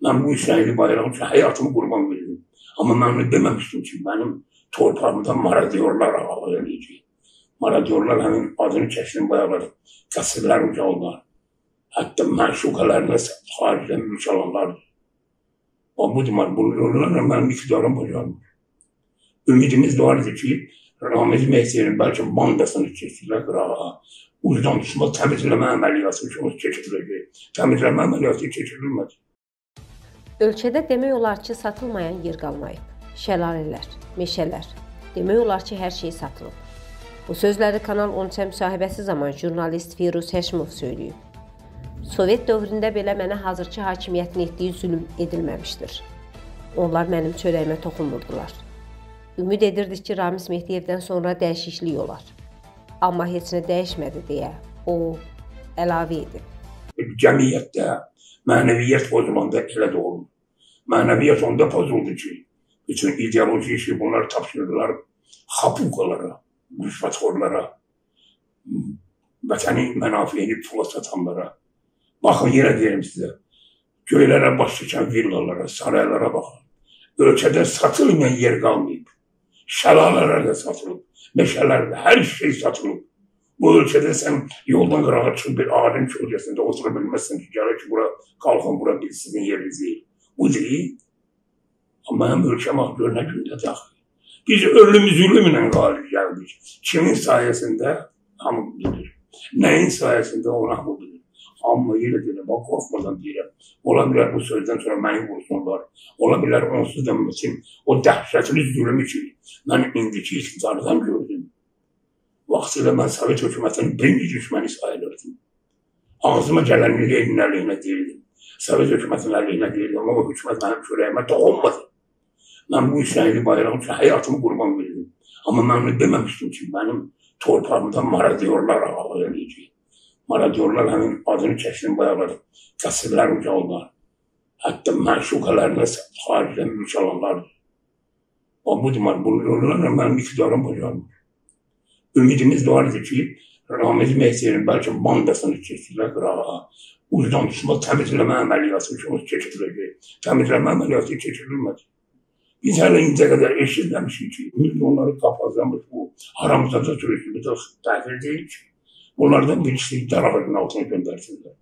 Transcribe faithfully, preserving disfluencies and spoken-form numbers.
Ben bu İsraili bayrağı için hayatımı kurban verdim. Ama ben onu dememiştim ki benim torpağımda mara diyorlar ağlayacağım. Mara diyorlar hemen adını çeşitli bayağı kasırlar ucallar. Hatta maşukalarına hariclenmiş alanlardı. O bu zaman bunlarla benim iktidarım bocalmış. Ümidimiz vardı ki Ramiz Mehdi'nin belki bandasını çektiler. Ucdan dışında temizleme ameliyatı çekilecek. Temizleme ameliyatı çekilmedi. Ölkədə demək olar ki, satılmayan yer qalmayıb. Şəlalələr, meşələr, demək olar ki, hər şey satılıb. Bu sözləri Kanal on üçə müsahibəsi zaman jurnalist Firuz Həşimov söyləyib. Sovet dövründə belə mənə hazırki hakimiyyətin etdiyi zülm edilməmişdir. Onlar mənim çörəyimə toxunmurdular. Ümid edirdik ki, Ramiz Mehdiyevdən sonra dəyişiklik olar. Amma heç nə dəyişmədi deyə o əlavə edib. Cəmiyyətdə mənəviyyət pozulanda elə də olur. Mənəviyyət onda pozuldu ki, bütün ideoloji işi bunlar tapşırdılar hapukalara, rüşvətxorlara, vətəni mənafiyini pula satanlara. Baxın, yerə deyirəm sizə, göylərə baş çəkən villalara, saraylara baxın. Ölkədə satılmayan yer qalmayıb. Şəlalələr də satılıb, meşələr də, hər şey satılıb. Bu ölkədə sən yoldan qırağa çıxıb bir ağacın kölgəsində otura bilməzsən ki, gəlir ki, bura, qalxın, bura bir sizin yeriniz deyil. Bu deyil. Amma mənim ölkəm axı nə gündə daxil. Biz ölüm zülümlə qalib gəldik. Kimin sayəsində? Hamı bilir. Nəyin sayəsində? Ona hamı bilir. Amma yenə deyirəm, bax, qorxmadan deyirəm. Ola bilər bu sözdən sonra məni vursunlar. Ola bilər onsuz da üçün o dəhşətli zülüm üçün mən indiki iktidardan gördüm. Vaxtıyla mən Sovet hökumətinin birinci düşməni sayılırdım. Ağzıma gələn Leninin əleyhinə deyirdim. Sovet hökumətinin əleyhinə deyirdim, amma o hökumət mənim çörəyimə toxunmadı. Mən bu İsraili bayrağı için hayatımı kurban verdim. Ama ben onu dememiştim ki benim torpağımda mara diyorlar ağlayacağım. Mara diyorlar hemen adını çeşitli bayağı kasırlar ucallar. Hatta maşukalarına hariclenmiş alanlardı. O bu zaman bunlarla benim iktidarım bocalmış. Ümidimiz vardı ki Ramiz Mehdi'nin belki bandasını çektiler. Ucdan dışında temizleme ameliyatı çekilecek. Temizleme ameliyatı çekilmedi. Biz hələ incə qədər eşitləmişik ki, milyonları qapazlamış bu haramzada sürüsü bir də təhvil deyil ki, onlardan bir işlik dar ağacının altına göndərsinlər.